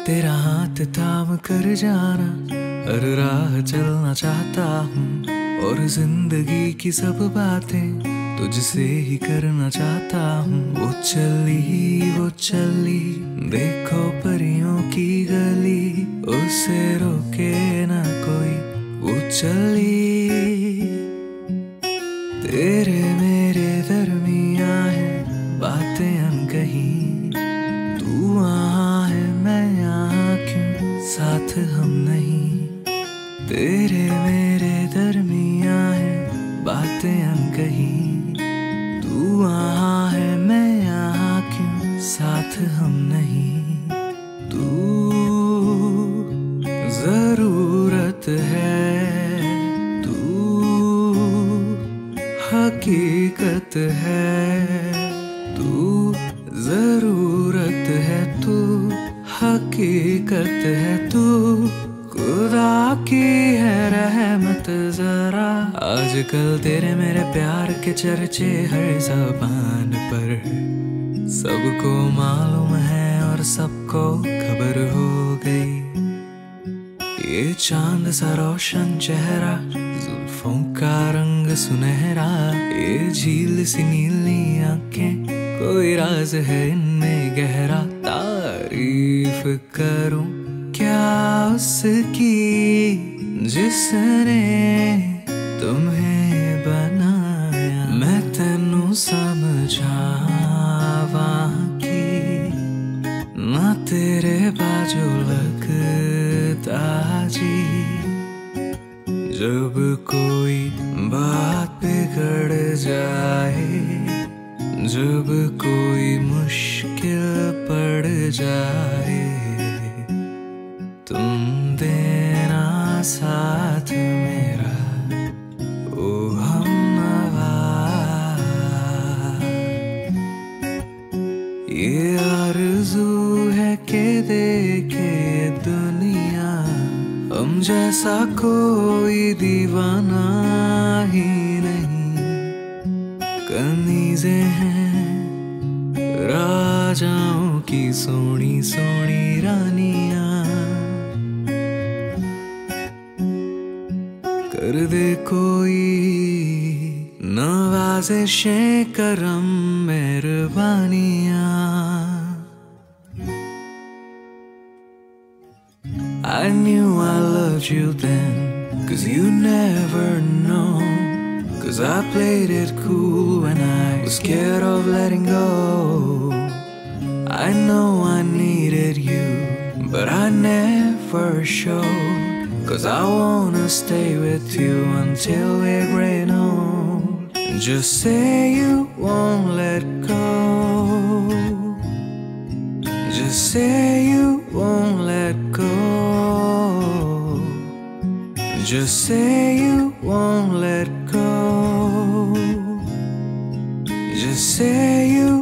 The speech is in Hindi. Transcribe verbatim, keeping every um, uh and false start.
तेरा हाथ थाम कर जाना, हर राह चलना चाहता हूँ और जिंदगी की सब बातें तुझसे ही करना चाहता हूँ। वो चली वो चली देखो परियों की गली, उसे रोके ना कोई वो चली। तेरे मेरे दरमियां है बातें अनकही, तू वहाँ है मैं यहाँ क्यों साथ हम नहीं। तेरे मेरे दरमियां है बातें अनकही, तू वहाँ है मैं यहाँ क्यों साथ हम नहीं। तू जरूरत है, तू हकीकत है, तू जरूरत है, तू हकीकत है, तू खुदा की है रहमत जरा। आजकल तेरे मेरे प्यार के चर्चे हर ज़बान पर, सबको मालूम है और सबको खबर हो गई। ये चांद सा रोशन चेहरा, जुल्फों का रंग सुनहरा, ये झील सी नीली आंखें, कोई राज है इनमें गहरा। तारीफ करूं क्या उसकी जिसने तुम्हें बनाया, मैं तेनू समझावा कि ना तेरे बाजू लगता जी। जब कोई बात बिगड़ जाए, जब कोई मुश्किल पड़ जाए, तुम देना साथ मेरा ओ हमनवा। ये आरज़ू है कि देखे दुनिया हम जैसा कोई दीवाना ही नहीं। कनीज़े हैं राजाओं की सोनी सोनी रानियां, कर दे कोई नवाज़िशें करम मेहरबानियां। I knew I loved you then, cause you never know, cause I played it cool when I was scared of letting go. I know I needed you, but I never showed, cause I wanna stay with you until we're grown old. Just say you won't let go, just say you won't let go, just say you won't let go, just say you